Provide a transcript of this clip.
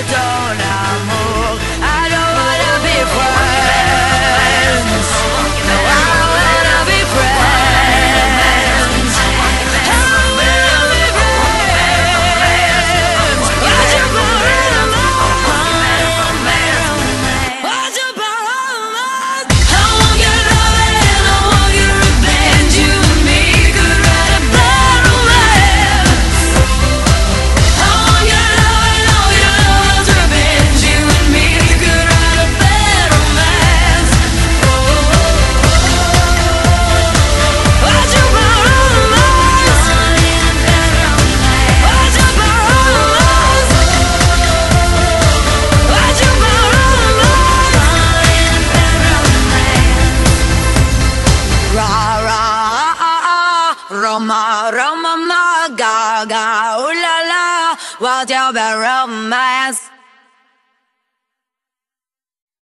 ton amour. I don't wanna be friends. No, I don't wanna be friends. I don't wanna be friends. What you borrow romance? What you borrow romance? I want your love and I want your revenge. You and me could write a bad romance. I want your love and all your love's revenge. You and me could write a bad romance. What you borrow romance? What you borrow romance? What you borrow romance? Rah-rah-ah-ah-ah-ah, Roma-roma-mamaa, GaGa, ooh la la, what's your bad romance?